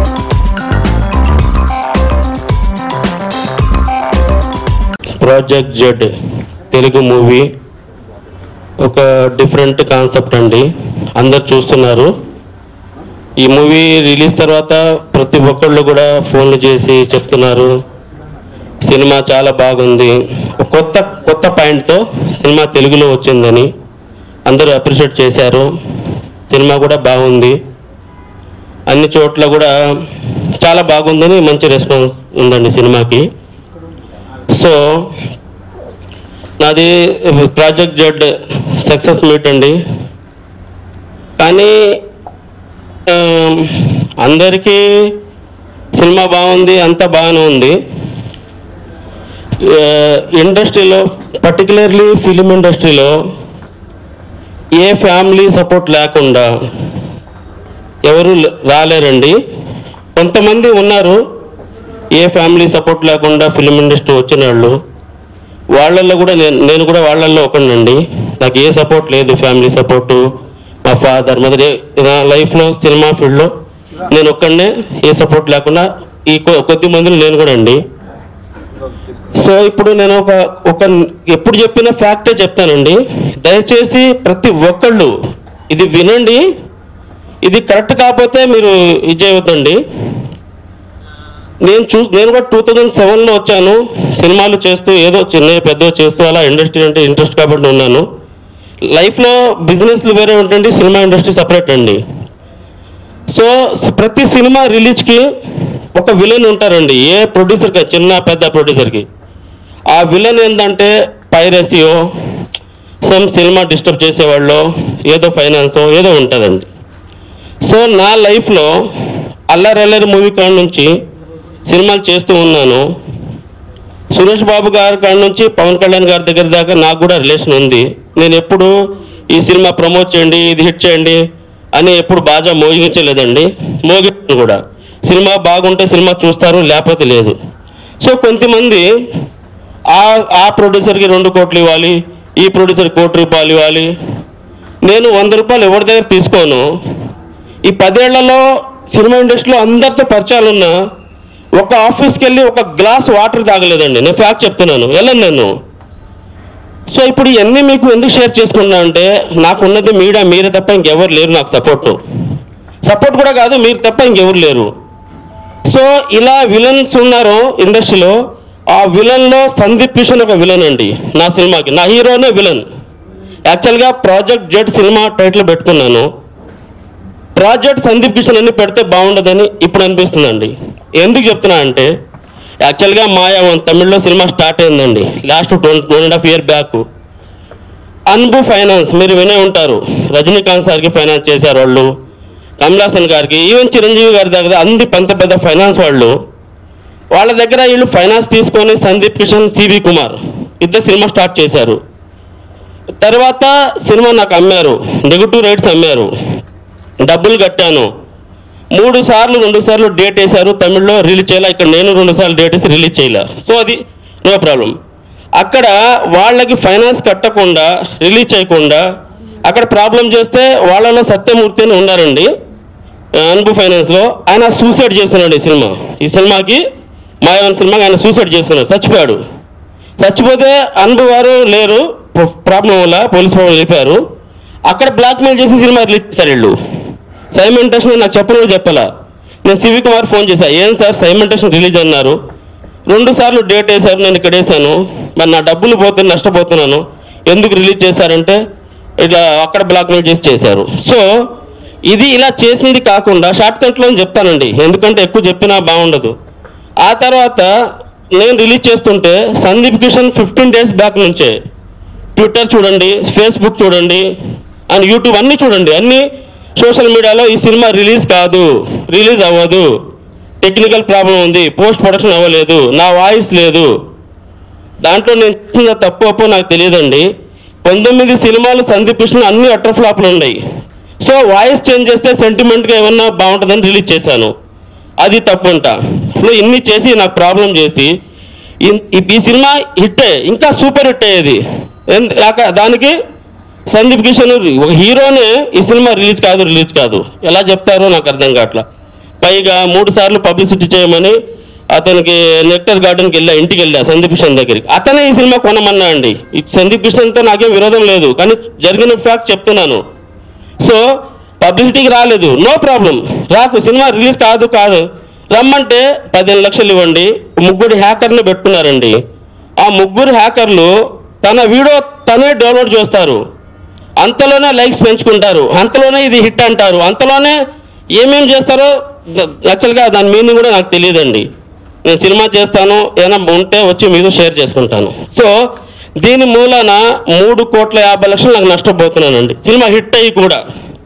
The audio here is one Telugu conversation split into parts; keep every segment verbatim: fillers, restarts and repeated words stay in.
ప్రాజెక్ట్ జెడ్ తెలుగు మూవీ ఒక డిఫరెంట్ కాన్సెప్ట్ అండి. అందరు చూస్తున్నారు. ఈ మూవీ రిలీజ్ తర్వాత ప్రతి ఒక్కళ్ళు కూడా ఫోన్లు చేసి చెప్తున్నారు సినిమా చాలా బాగుంది, కొత్త కొత్త పాయింట్తో సినిమా తెలుగులో వచ్చిందని అందరూ అప్రిషియేట్ చేశారు. సినిమా కూడా బాగుంది, అన్ని చోట్ల కూడా చాలా బాగుందని మంచి రెస్పాన్స్ ఉందండి సినిమాకి. సో నాది ప్రాజెక్ట్ జెడ్ సక్సెస్ మీట్ అండి. కానీ అందరికీ సినిమా బాగుంది, అంతా బాగానే ఉంది. ఇండస్ట్రీలో పర్టికులర్లీ ఫిలిం ఇండస్ట్రీలో ఏ ఫ్యామిలీ సపోర్ట్ లేకుండా ఎవరు రాలేరండి. కొంతమంది ఉన్నారు ఏ ఫ్యామిలీ సపోర్ట్ లేకుండా ఫిలిం ఇండస్ట్రీ వచ్చిన వాళ్ళు. వాళ్ళల్లో కూడా నేను నేను కూడా వాళ్ళల్లో ఒకనండి. నాకు ఏ సపోర్ట్ లేదు, ఫ్యామిలీ సపోర్టు, మా ఫాదర్ మదర్, నా లైఫ్లో సినిమా ఫీల్డ్లో నేను ఒక్కడనే, ఏ సపోర్ట్ లేకుండా ఈ కొద్ది మందిని నేను కూడా అండి. సో ఇప్పుడు నేను ఒక ఒక ఎప్పుడు చెప్పిన ఫ్యాక్టే చెప్తానండి. దయచేసి ప్రతి ఒక్కళ్ళు ఇది వినండి. ఇది కరెక్ట్ కాకపోతే మీరు ఇది చేయవద్దండి. నేను చూ నేను కూడా టూ థౌజండ్ సెవెన్లో వచ్చాను. సినిమాలు చేస్తూ ఏదో చిన్న పెద్ద చేస్తూ అలా ఇండస్ట్రీ అంటే ఇంట్రెస్ట్ కాబట్టి ఉన్నాను. లైఫ్లో బిజినెస్లు వేరే ఉంటుంది, సినిమా ఇండస్ట్రీ సపరేట్ అండి. సో ప్రతి సినిమా రిలీజ్కి ఒక విలన్ ఉంటారండి, ఏ ప్రొడ్యూసర్కి, చిన్న పెద్ద ప్రొడ్యూసర్కి. ఆ విలన్ ఏంటంటే పైరసీయో, సమ్ సినిమా డిస్టర్బ్ చేసేవాళ్ళు, ఏదో ఫైనాన్సో ఏదో ఉంటుందండి. సో నా లైఫ్లో అల్లరి అల్లరి మూవీ కాడ నుంచి సినిమాలు చేస్తూ ఉన్నాను. సురేష్ బాబు గారి కాడ నుంచి పవన్ కళ్యాణ్ గారి దగ్గర దాకా నాకు కూడా రిలేషన్ ఉంది. నేను ఎప్పుడు ఈ సినిమా ప్రమోట్ చేయండి, ఇది హిట్ చేయండి అని ఎప్పుడు బాగా మోగించలేదండి. మోగించను కూడా. సినిమా బాగుంటే సినిమా చూస్తారు, లేకపోతే లేదు. సో కొంతమంది ఆ ఆ ప్రొడ్యూసర్కి రెండు కోట్లు ఇవ్వాలి, ఈ ప్రొడ్యూసర్ కోటి రూపాయలు ఇవ్వాలి. నేను వంద రూపాయలు ఎవరి దగ్గర తీసుకోను. ఈ పదేళ్లలో సినిమా ఇండస్ట్రీలో అందరితో పరిచయాలు ఉన్నా ఒక ఆఫీస్కి వెళ్ళి ఒక గ్లాస్ వాటర్ తాగలేదండి. నేను ఫ్యాక్ట్ చెప్తున్నాను, వెళ్ళను నేను. సో ఇప్పుడు ఇవన్నీ మీకు ఎందుకు షేర్ చేసుకున్నా అంటే, నాకున్నది మీడియా, మీరే తప్ప ఇంకెవరు లేరు నాకు సపోర్ట్. సపోర్ట్ కూడా కాదు, మీరు తప్ప ఇంకెవరు లేరు. సో ఇలా విలన్స్ ఉన్నారు ఇండస్ట్రీలో. ఆ విలన్లో సందీప్ కిషన్ ఒక విలన్ అండి నా సినిమాకి. నా హీరోనే విలన్. యాక్చువల్గా ప్రాజెక్ట్ జెడ్ సినిమా టైటిల్ పెట్టుకున్నాను. ప్రాజెక్ట్ సందీప్ కిషన్ అన్ని పెడితే బాగుండదని ఇప్పుడు అనిపిస్తుందండి. ఎందుకు చెప్తున్నా అంటే, యాక్చువల్గా మాయావన్ తమిళ్లో సినిమా స్టార్ట్ అయిందండి last two two and half year back. Anbu finance మీరు వినే ఉంటారు, రజనీకాంత్ సార్కి ఫైనాన్స్ చేశారు వాళ్ళు, కమలాసన్ గారికి, ఈవెన్ చిరంజీవి గారి దగ్గర అన్ని పెద్ద పెద్ద ఫైనాన్స్ వాళ్ళు. వాళ్ళ దగ్గర వీళ్ళు ఫైనాన్స్ తీసుకొని సందీప్ కిషన్, సివి కుమార్ ఇద్దరు సినిమా స్టార్ట్ చేశారు. తర్వాత సినిమా నాకు అమ్మారు, నెగిటివ్ రైట్స్ అమ్మారు, డబ్బులు కట్టాను. మూడు సార్లు రెండు సార్లు డేట్ వేశారు, తమిళ్లో రిలీజ్ చేయాలి. ఇక్కడ నేను రెండు సార్లు డేట్ వేసి రిలీజ్ చేయలే. సో అది నో ప్రాబ్లం. అక్కడ వాళ్ళకి ఫైనాన్స్ కట్టకుండా రిలీజ్ చేయకుండా అక్కడ ప్రాబ్లం చేస్తే వాళ్ళలో సత్యమూర్తి అని ఉన్నారండి అన్బు ఫైనాన్స్లో. ఆయన సూసైడ్ చేస్తున్నాడు ఈ సినిమా ఈ సినిమాకి మాయావన్ సినిమాకి ఆయన సూసైడ్ చేస్తున్నాడు, చచ్చిపోయాడు. చచ్చిపోతే అన్బు వారు లేరు, ప్రాబ్లం వల్ల పోలీస్ ప్రాబ్లం వెళ్ళిపోయారు. అక్కడ బ్లాక్మెయిల్ చేసి సినిమా రిలీజ్ చేశారు వీళ్ళు. సైమెంటేషన్ నాకు చెప్పను చెప్పాలా. నేను సివి కుమార్ ఫోన్ చేశాను, ఏం సార్ సైమెంటేషన్ రిలీజ్ అన్నారు, రెండు సార్లు డేట్ వేశారు, నేను ఇక్కడ వేసాను, మరి నా డబ్బులు పోతే నష్టపోతున్నాను, ఎందుకు రిలీజ్ చేశారంటే ఇట్లా అక్కడ బ్లాక్మెయిల్ చేసి చేశారు. సో ఇది ఇలా చేసింది కాకుండా షార్ట్ కట్లో చెప్తానండి, ఎందుకంటే ఎక్కువ చెప్పినా బాగుండదు. ఆ తర్వాత నేను రిలీజ్ చేస్తుంటే Sundeep Kishan fifteen days back నుంచే ట్విట్టర్ చూడండి, ఫేస్బుక్ చూడండి అండ్ యూట్యూబ్ అన్నీ చూడండి, అన్నీ సోషల్ మీడియాలో ఈ సినిమా రిలీజ్ కాదు, రిలీజ్ అవ్వదు, టెక్నికల్ ప్రాబ్లం ఉంది, పోస్ట్ ప్రొడక్షన్ అవ్వలేదు, నా వాయిస్ లేదు. దాంట్లో నేను చేసిన తప్పు అప్పు నాకు తెలియదండి. పంతొమ్మిది సినిమాలు సందీప్ కిషన్ అన్ని అటర్ ఫ్లాప్లు ఉన్నాయి. సో వాయిస్ చేంజ్ చేస్తే సెంటిమెంట్గా ఏమన్నా బాగుంటుందని రిలీజ్ చేశాను, అది తప్పు అంట. సో ఇన్ని చేసి నాకు ప్రాబ్లం చేసి ఈ సినిమా హిట్టే, ఇంకా సూపర్ హిట్ అయ్యేది. దానికి సందీప్ కిషన్ ఒక హీరోనే ఈ సినిమా రిలీజ్ కాదు రిలీజ్ కాదు ఎలా చెప్తారో నాకు అర్థం కావట్లా. పైగా మూడు సార్లు పబ్లిసిటీ చేయమని అతనికి నెక్టర్ గార్డెన్కి వెళ్ళా, ఇంటికి వెళ్ళా సందీప్ కిషన్ దగ్గరికి. అతనే ఈ సినిమా కొనమన్నా అండి. ఈ సందీప్ కిషన్తో నాకేం విరోధం లేదు, కానీ జరిగిన ఫ్యాక్ట్ చెప్తున్నాను. సో పబ్లిసిటీకి రాలేదు, నో ప్రాబ్లం, రాకు, సినిమా రిలీజ్ కాదు కాదు రమ్మంటే పదిహేను లక్షలు ఇవ్వండి. ముగ్గురు హ్యాకర్ని పెట్టుకున్నారండి. ఆ ముగ్గురు హ్యాకర్లు తన వీడియో తనే డౌన్లోడ్ చేస్తారు, అంతలోనే లైక్స్ పెంచుకుంటారు, అంతలోనే ఇది హిట్ అంటారు, అంతలోనే ఏమేమి చేస్తారో యాక్చువల్గా దాని మీనింగ్ కూడా నాకు తెలియదండి. నేను సినిమా చేస్తాను, ఏమైనా ఉంటే వచ్చి మీతో షేర్ చేసుకుంటాను. సో దీని మూలన మూడు కోట్ల యాభై లక్షలు నాకు నష్టపోతున్నానండి, సినిమా హిట్ అయ్యి కూడా.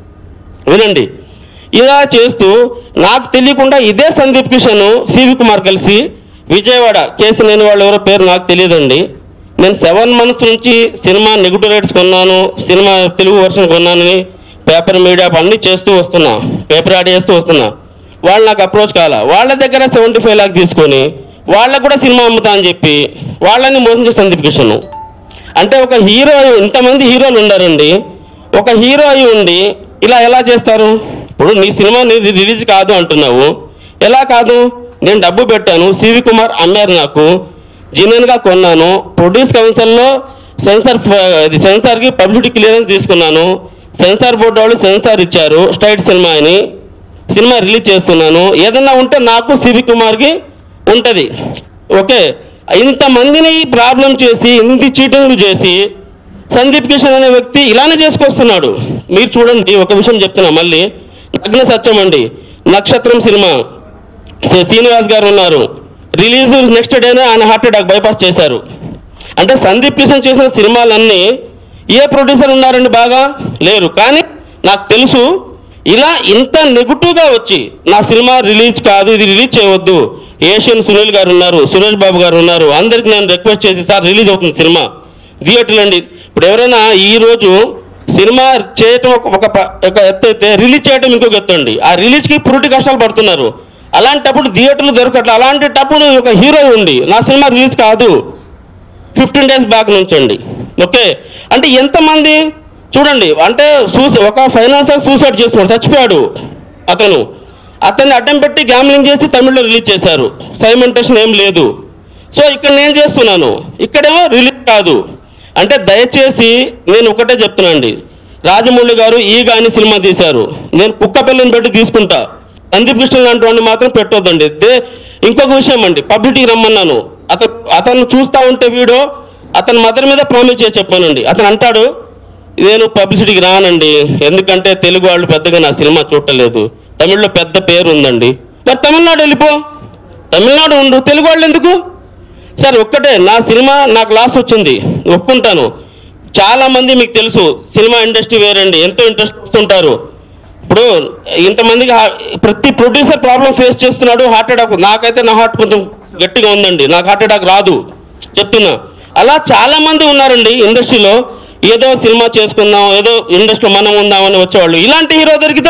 వినండి, ఇలా చేస్తూ నాకు తెలియకుండా ఇదే సందీప్ కిషన్ సివి కుమార్ కలిసి విజయవాడ కేసు లేని వాళ్ళు ఎవరో పేరు నాకు తెలియదండి, నేను సెవెన్ మంత్స్ నుంచి సినిమా నెగిటివ్ రేట్స్ కొన్నాను, సినిమా తెలుగు వర్షన్ కొన్నానని పేపర్ మీడియా అన్నీ చేస్తూ వస్తున్నా, పేపర్ యాడ్ చేస్తూ వస్తున్నా. వాళ్ళు నాకు అప్రోచ్ కాలా, వాళ్ళ దగ్గర సెవెంటీ ఫైవ్ లాక్ తీసుకొని వాళ్ళకు కూడా సినిమా అమ్ముతా అని చెప్పి వాళ్ళని మోసం చేసి సందీప్ కిషన్. అంటే ఒక హీరో, ఇంతమంది హీరోలు ఉండారండి, ఒక హీరో అయి ఉండి ఇలా ఎలా చేస్తారు? ఇప్పుడు నీ సినిమా నీది రిలీజ్ కాదు అంటున్నావు, ఎలా కాదు? నేను డబ్బు పెట్టాను, సివి కుమార్ అమ్మారు, నాకు జెన్యున్గా కొన్నాను, ప్రొడ్యూస్ కౌన్సిల్లో సెన్సార్ ఇది సెన్సార్కి పబ్లిసిటీ క్లియరెన్స్ తీసుకున్నాను, సెన్సార్ బోర్డు వాళ్ళు సెన్సార్ ఇచ్చారు, స్ట్రైట్ సినిమా అని సినిమా రిలీజ్ చేస్తున్నాను, ఏదన్నా ఉంటే నాకు సివి కుమార్కి ఉంటుంది. ఓకే, ఇంతమందిని ప్రాబ్లం చేసి ఇన్ని చీటింగ్లు చేసి సందీప్ కిషన్ అనే వ్యక్తి ఇలానే చేసుకొస్తున్నాడు. మీరు చూడండి, ఒక విషయం చెప్తున్నా మళ్ళీ, నగ్న సత్యం అండి, నక్షత్రం సినిమా శ్రీనివాస్ గారు ఉన్నారు, రిలీజ్ నెక్స్ట్ డేనే ఆయన హార్ట్ అటాక్ బైపాస్ చేశారు. అంటే సందీప్ కిషన్ చేసిన సినిమాలన్నీ ఏ ప్రొడ్యూసర్ ఉన్నారండి? బాగా లేరు. కానీ నాకు తెలుసు ఇలా ఇంత నెగిటివ్గా వచ్చి నా సినిమా రిలీజ్ కాదు, ఇది రిలీజ్ చేయవద్దు, ఏషియన్ సునీల్ గారు ఉన్నారు, సురేష్ బాబు గారు ఉన్నారు, అందరికి నేను రిక్వెస్ట్ చేసి సార్ రిలీజ్ అవుతుంది సినిమా థియేటర్లు అండి. ఇప్పుడు ఎవరైనా ఈరోజు సినిమా చేయటం ఒక ఒక ఎత్తు అయితే రిలీజ్ చేయటం ఇంకొక ఎత్తు అండి. ఆ రిలీజ్కి పురుటి కష్టాలు పడుతున్నారు. అలాంటప్పుడు థియేటర్లు దొరకట్లేదు. అలాంటప్పుడు ఒక హీరో ఉండి నా సినిమా రిలీజ్ కాదు ఫిఫ్టీన్ డేస్ బ్యాక్ నుంచి అండి. ఓకే, అంటే ఎంతమంది చూడండి, అంటే సూసై ఒక ఫైనాన్సర్ సూసైడ్ చేసుకున్నాడు, చచ్చిపోయాడు అతను. అతన్ని అడ్డం పెట్టి గ్యామ్లింగ్ చేసి తమిళ్లో రిలీజ్ చేశారు, సైమెంటేషన్ ఏం లేదు. సో ఇక్కడ నేను చేస్తున్నాను, ఇక్కడేమో రిలీజ్ కాదు. అంటే దయచేసి నేను ఒకటే చెప్తున్నానండి, రాజమౌళి గారు ఈ గాని సినిమా తీశారు, నేను కుక్క పిల్లని పెట్టి తీసుకుంటా, సందీప్ కిషన్ లాంటి వాడిని మాత్రం పెట్టొద్దండి. దే ఇంకొక విషయం అండి, పబ్లిసిటీకి రమ్మన్నాను, అతను అతను చూస్తూ ఉంటే వీడియో అతని మదర్ మీద ప్రామిస్ చేసి చెప్పానండి. అతను అంటాడు నేను పబ్లిసిటీకి రానండి, ఎందుకంటే తెలుగు వాళ్ళు పెద్దగా నా సినిమా చూడలేదు, తమిళ్లో పెద్ద పేరు ఉందండి. మరి తమిళనాడు వెళ్ళిపో, తమిళనాడు ఉండు, తెలుగు వాళ్ళు ఎందుకు? సార్ ఒక్కటే, నా సినిమా నాకు లాస్ వచ్చింది ఒప్పుకుంటాను. చాలామంది మీకు తెలుసు సినిమా ఇండస్ట్రీ వేరండి, ఎంతో ఇంట్రెస్ట్ వస్తుంటారు. ఇప్పుడు ఇంతమందికి ప్రతి ప్రొడ్యూసర్ ప్రాబ్లం ఫేస్ చేస్తున్నాడు, హార్ట్ అటాక్. నాకైతే నా హార్ట్ కొంచెం గట్టిగా ఉందండి, నాకు హార్ట్ అటాక్ రాదు చెప్తున్నా. అలా చాలామంది ఉన్నారండి ఇండస్ట్రీలో, ఏదో సినిమా చేసుకుందాం, ఏదో ఇండస్ట్రీలో మనం ఉందామని వచ్చేవాళ్ళు. ఇలాంటి హీరో దొరికితే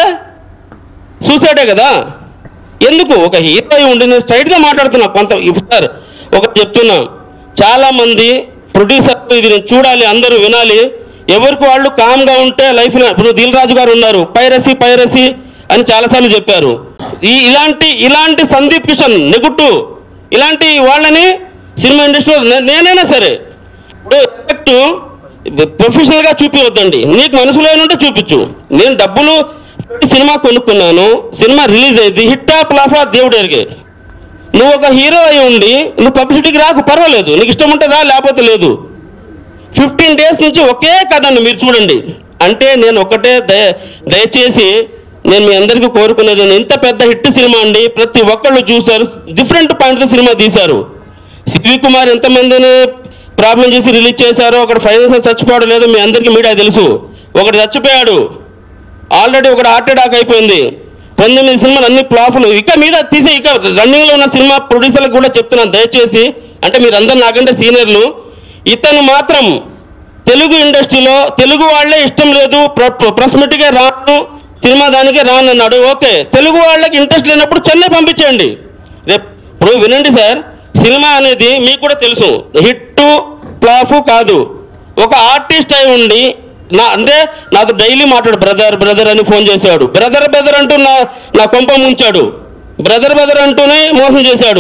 సూసైడే కదా. ఎందుకు? ఒక హీరో ఉండి నేను స్ట్రైట్గా మాట్లాడుతున్నా. కొంత సార్ ఒకటి చెప్తున్నా, చాలామంది ప్రొడ్యూసర్లు ఇది నేను చూడాలి, అందరూ వినాలి, ఎవరికి వాళ్ళు కామ్గా ఉంటే లైఫ్. ఇప్పుడు దిల్ రాజు గారు ఉన్నారు, పైరసీ పైరసీ అని చాలాసార్లు చెప్పారు. ఈ ఇలాంటి ఇలాంటి సందీప్ కిషన్ నెగుట్టు ఇలాంటి వాళ్ళని సినిమా ఇండస్ట్రీలో నేనైనా సరే ఇప్పుడు ఎఫెక్ట్ ప్రొఫెషనల్గా చూపించవద్దండి, నీకు మనసులో ఏమంటే చూపించు. నేను డబ్బులు సినిమా కొనుక్కున్నాను, సినిమా రిలీజ్ అయింది, హిట్టా ప్లాఫా దేవుడు ఎరిగే. నువ్వు ఒక హీరో అయి ఉండి నువ్వు పబ్లిసిటీకి రాకు, పర్వాలేదు, నీకు ఇష్టం ఉంటే రా, లేకపోతే లేదు. ఫిఫ్టీన్ డేస్ నుంచి ఒకే కథను మీరు చూడండి. అంటే నేను ఒకటే దయ దయచేసి నేను మీ అందరికీ కోరుకునేది, ఇంత పెద్ద హిట్ సినిమా అండి, ప్రతి ఒక్కళ్ళు చూశారు, డిఫరెంట్ పాయింట్స్ సినిమా తీశారు. సివి కుమార్ ఎంతమందిని ప్రాబ్లం చేసి రిలీజ్ చేశారో, ఒకటి ఫైనాన్స్ చచ్చిపోవడం లేదు, మీ అందరికీ మీడియా తెలుసు. ఒకటి చచ్చిపోయాడు ఆల్రెడీ, ఒకటి హార్ట్ అటాక్ అయిపోయింది. పంతొమ్మిది సినిమాలు అన్ని ఫ్లాపులు. ఇక మీద తీసి ఇక రన్నింగ్లో ఉన్న సినిమా ప్రొడ్యూసర్లకు కూడా చెప్తున్నాను దయచేసి, అంటే మీరందరూ నాకంటే సీనియర్లు, ఇతను మాత్రం తెలుగు ఇండస్ట్రీలో తెలుగు వాళ్ళే ఇష్టం లేదు, ప్రెస్ మీట్కే రాను, సినిమా దానికే రాను అన్నాడు. ఓకే, తెలుగు వాళ్ళకి ఇంట్రెస్ట్ లేనప్పుడు చెన్నై పంపించండి. రేపు ఇప్పుడు వినండి సార్, సినిమా అనేది మీకు కూడా తెలుసు, హిట్టు ఫ్లాపు కాదు. ఒక ఆర్టిస్ట్ అయి ఉండి నా అంటే నాతో డైలీ మాట్లాడు, బ్రదర్ బ్రదర్ అని ఫోన్ చేసేవాడు, బ్రదర్ బ్రదర్ అంటూ నా నా కొంప ముంచాడు. బ్రదర్ బ్రదర్ అంటూనే మోసం చేశాడు.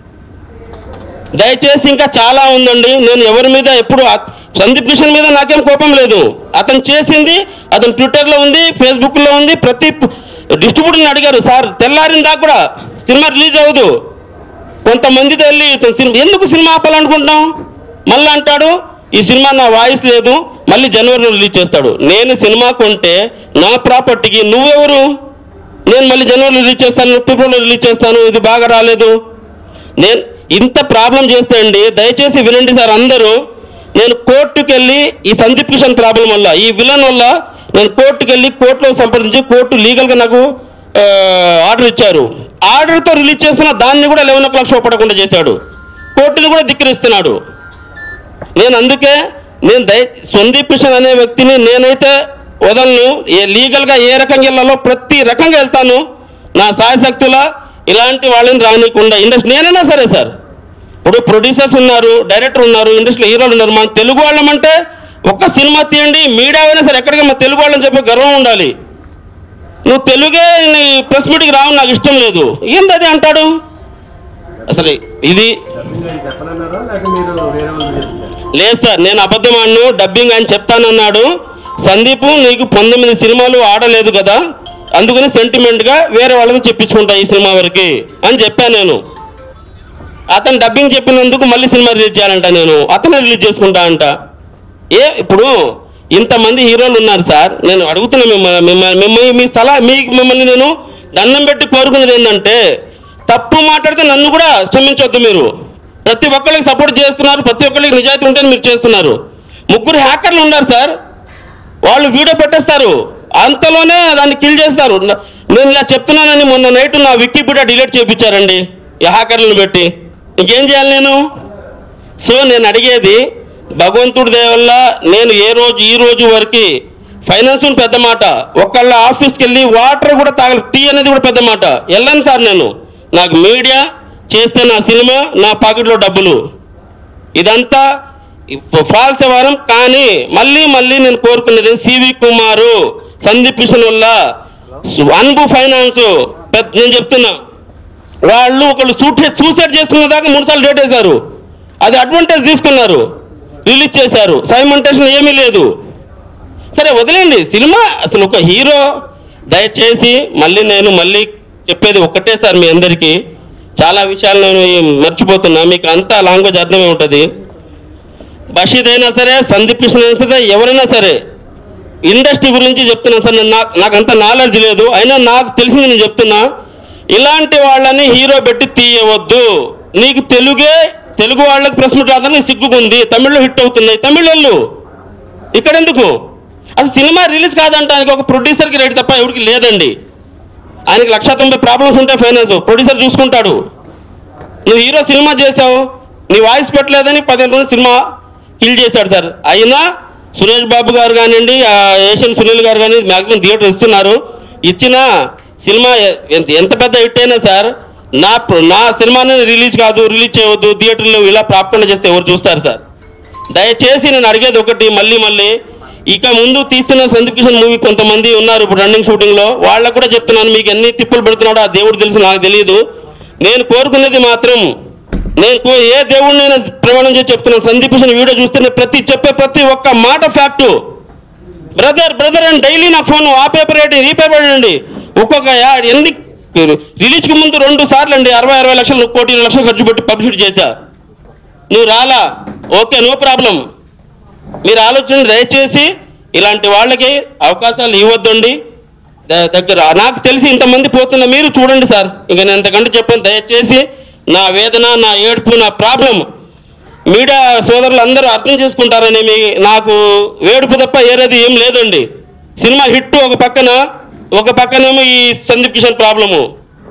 దయచేసి ఇంకా చాలా ఉందండి. నేను ఎవరి మీద ఎప్పుడు సందీప్ కిషన్ మీద నాకేం కోపం లేదు. అతను చేసింది అతను ట్విట్టర్లో ఉంది, ఫేస్బుక్లో ఉంది. ప్రతి డిస్ట్రిబ్యూటర్ని అడిగారు, సార్ తెల్లారిన దాకా కూడా సినిమా రిలీజ్ అవ్వదు. కొంతమందితో వెళ్ళి సినిమా ఎందుకు సినిమా ఆపాలనుకుంటున్నాం మళ్ళీ అంటాడు, ఈ సినిమా నా వాయిస్ లేదు, మళ్ళీ జనవరిలో రిలీజ్ చేస్తాడు. నేను సినిమా కొంటే నా ప్రాపర్టీకి నువ్వెవరు? నేను మళ్ళీ జనవరిలో రిలీజ్ చేస్తాను, ఫిబ్రవరిలో రిలీజ్ చేస్తాను, ఇది బాగా రాలేదు. నేను ఇంత ప్రాబ్లం చేస్తే అండి, దయచేసి వినండి సార్ అందరూ. నేను కోర్టుకు వెళ్ళి ఈ సందీప్ కిషన్ ప్రాబ్లం వల్ల, ఈ విలన్ వల్ల నేను కోర్టుకు వెళ్ళి కోర్టులో సంప్రదించి కోర్టు లీగల్గా నాకు ఆర్డర్ ఇచ్చారు. ఆర్డర్తో రిలీజ్ చేస్తున్న దాన్ని కూడా లెవెన్ ఓ క్లాక్ షో పడకుండా చేశాడు. కోర్టుని కూడా ధిక్కరిస్తున్నాడు. నేను అందుకే నేను దయ సందీప్ కిషన్ అనే వ్యక్తిని నేనైతే వదలను. ఏ లీగల్గా ఏ రకంగా వెళ్ళాలో ప్రతి రకంగా వెళ్తాను. నా సాయశక్తుల ఇలాంటి వాళ్ళని రానికుండా ఇండస్ట్రీ నేనైనా సరే సార్. ఇప్పుడు ప్రొడ్యూసర్స్ ఉన్నారు, డైరెక్టర్ ఉన్నారు, ఇండస్ట్రీలో హీరోలు ఉన్నారు. మన తెలుగు వాళ్ళమంటే ఒక్క సినిమా తీయండి, మీడియా అయినా సరే ఎక్కడికి మన తెలుగు వాళ్ళని చెప్పే గర్వం ఉండాలి. నువ్వు తెలుగే ప్రెస్ మీట్కి రావని నాకు ఇష్టం లేదు, ఏంటి అది అంటాడు అసలు. ఇది లేదు సార్, నేను అబద్ధం ఆడను, డబ్బింగ్ అని చెప్తానన్నాడు. సందీప్ నీకు పంతొమ్మిది సినిమాలు ఆడలేదు కదా, అందుకని సెంటిమెంట్గా వేరే వాళ్ళని చెప్పించుకుంటా ఈ సినిమా వరకు అని చెప్పాను నేను. అతను డబ్బింగ్ చెప్పినందుకు మళ్ళీ సినిమా రిలీజ్ చేయాలంట, నేను అతనే రిలీజ్ చేసుకుంటా అంట. ఏ ఇప్పుడు ఇంతమంది హీరోలు ఉన్నారు సార్, నేను అడుగుతున్నా మిమ్మల్ని మిమ్మల్ని మీ సలహా మీకు మిమ్మల్ని నేను దండం పెట్టి కోరుకున్నది ఏంటంటే, తప్పు మాట్లాడితే నన్ను కూడా క్షమించొద్దు. మీరు ప్రతి ఒక్కరికి సపోర్ట్ చేస్తున్నారు, ప్రతి ఒక్కరికి నిజాయితీ ఉంటే మీరు చేస్తున్నారు. ముగ్గురు హ్యాకర్లు ఉన్నారు సార్, వాళ్ళు వీడియో పెట్టేస్తారు, అంతలోనే దాన్ని కిల్ చేస్తారు. నేను ఇలా చెప్తున్నానని మొన్న నైట్ నా వికీపీడియా డిలీట్ చేయించారండి ఈ హ్యాకర్లను పెట్టి. ఇంకేం చేయాలి నేను? సో నేను అడిగేది, భగవంతుడి దయ వల్ల నేను ఏ రోజు ఈ రోజు వరకు ఫైనాన్స్ పెద్ద మాట, ఒకళ్ళ ఆఫీస్కి వెళ్ళి వాటర్ కూడా తాగలి, టీ అనేది కూడా పెద్ద మాట వెళ్ళను సార్ నేను. నాకు మీడియా చేస్తే నా సినిమా, నా పాకెట్లో డబ్బులు, ఇదంతా ఫాల్స్ వ్యవహారం. కానీ మళ్ళీ మళ్ళీ నేను కోరుకునేది సివి కుమారు, సందీప్ కిషన్ వల్ల అన్బు ఫైనాన్స్ నేను చెప్తున్నా, వాళ్ళు ఒకళ్ళు సూసైడ్ సూసైడ్ చేసుకున్న దాకా మూడు సార్లు డేట్ వేశారు. అది అడ్వాంటేజ్ తీసుకున్నారు, రిలీజ్ చేశారు. సైమంటేషన్ ఏమీ లేదు. సరే వదిలేండి సినిమా. అసలు ఒక హీరో దయచేసి మళ్ళీ నేను మళ్ళీ చెప్పేది ఒక్కటే సార్, మీ అందరికీ చాలా విషయాలు నేను మర్చిపోతున్నా, మీకు అంతా లాంగ్వేజ్ అర్థమే ఉంటుంది. బషీద్ అయినా సరే, సందీప్ కిషన్ అయినా సరే, ఎవరైనా సరే ఇండస్ట్రీ గురించి చెప్తున్నాను సార్. నేను నాకు నాకు అంత నాలెడ్జ్ లేదు, అయినా నాకు తెలిసింది నేను చెప్తున్నా. ఇలాంటి వాళ్ళని హీరో పెట్టి తీయవద్దు. నీకు తెలుగే, తెలుగు వాళ్ళకి ప్రెస్ మీట్ రాదని సిగ్గుకుంది, తమిళ్లో హిట్ అవుతున్నాయి, తమిళళ్ళు ఇక్కడెందుకు? అసలు సినిమా రిలీజ్ కాదంటానికి ఒక ప్రొడ్యూసర్కి రేటు తప్ప ఎవరికి లేదండి. ఆయనకి లక్ష తొంభై ప్రాబ్లమ్స్ ఉంటాయి, ఫైనాన్స్ ప్రొడ్యూసర్ చూసుకుంటాడు. నువ్వు హీరో సినిమా చేసావు, నీ వాయిస్ పెట్టలేదని పదిహేను రోజులు సినిమా కిల్ చేశాడు సార్. అయినా సురేష్ బాబు గారు కానివ్వండి, ఏషియన్ సునీల్ గారు కానీ మ్యాక్సిమం థియేటర్ ఇస్తున్నారు. ఇచ్చిన సినిమా ఎంత పెద్ద హిట్ అయినా సార్, నా నా సినిమాని రిలీజ్ కాదు, రిలీజ్ చేయవద్దు, థియేటర్లో ఇలా ప్రాపండ చేస్తే ఎవరు చూస్తారు సార్? దయచేసి నేను అడిగేది ఒకటి, మళ్ళీ మళ్ళీ ఇక ముందు తీస్తున్న సందీప్ కిషన్ మూవీ కొంతమంది ఉన్నారు ఇప్పుడు రన్నింగ్ షూటింగ్లో, వాళ్ళకు కూడా చెప్తున్నాను, మీకు ఎన్ని తిప్పులు పెడుతున్నాడో ఆ దేవుడు తెలుసు, నాకు తెలియదు. నేను కోరుకునేది మాత్రం, నేను ఏ దేవుడిని నేను ప్రమాణం చేసి చెప్తున్నాను, సందీప్ కిషన్ వీడియో చూస్తే ప్రతి చెప్పే ప్రతి ఒక్క మాట ఫ్యాక్టు. బ్రదర్ బ్రదర్ అని డైలీ నా ఫోన్ ఆ పేపర్ ఏంటి ఈ పేపర్ అండి, ఒక్కొక్క ఎన్ని రిలీజ్కి ముందు రెండు సార్లు అండి అరవై అరవై లక్షలు కోటి లక్షలు ఖర్చు పెట్టి పబ్లిసిటీ చేశా. నువ్వు రాలా, ఓకే నో ప్రాబ్లం. మీరు ఆలోచన దయచేసి ఇలాంటి వాళ్ళకి అవకాశాలు ఇవ్వద్దండి. దగ్గర నాకు తెలిసి ఇంతమంది పోతున్నా, మీరు చూడండి సార్. ఇంకా నేను ఎంతకంటే చెప్పాను, దయచేసి నా వేదన, నా ఏడుపు, నా ప్రాబ్లం మీడియా సోదరులు అందరూ అర్థం చేసుకుంటారని మీ నాకు వేడుపు తప్ప ఏరేది ఏం లేదండి. సినిమా హిట్ ఒక పక్కన, ఒక పక్కనేమో ఈ సందీప్ కిషన్ ప్రాబ్లము,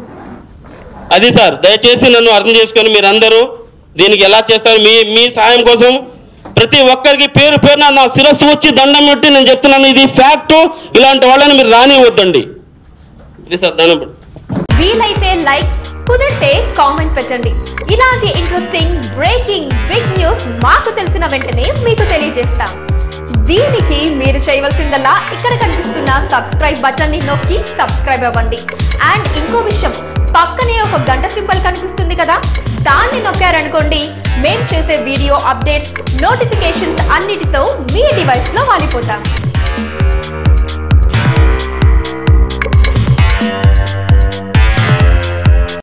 అది సార్. దయచేసి నన్ను అర్థం చేసుకొని మీరందరూ దీనికి ఎలా చేస్తారు, మీ మీ సాయం కోసం ప్రతి ఒక్కరికి పేరు పేరున నా శిరస్సు వచ్చి దండం పెట్టి నేను చెప్తున్నాను, ఇది ఫ్యాక్ట్. ఇలాంటి వాళ్ళని మీరు రానివ్వద్దండి. ఇది సార్ దండం. వీలైతే లైక్, కుదిరితే కామెంట్ పెట్టండి. ఇలాంటి ఇంట్రెస్టింగ్ బ్రేకింగ్ బిగ్ న్యూస్ మాకు తెలిసిన వెంటనే మీకు తెలియజేస్తాం. దీనికి మీరు చేయవలసిందల్లా ఇక్కడ కనిపిస్తున్న సబ్స్క్రైబ్ బటన్ ని నొక్కి సబ్స్క్రైబ్ అవ్వండి. అండ్ ఇంకో విషయం, పక్కనే ఒక గంట సింబల్ కనిపిస్తుంది కదా, దాన్ని నొక్కారనుకోండి మేం చేసే వీడియో అప్డేట్స్, నోటిఫికేషన్స్ అన్నిటితో మీ డివైస్ లో వాలిపోతాం.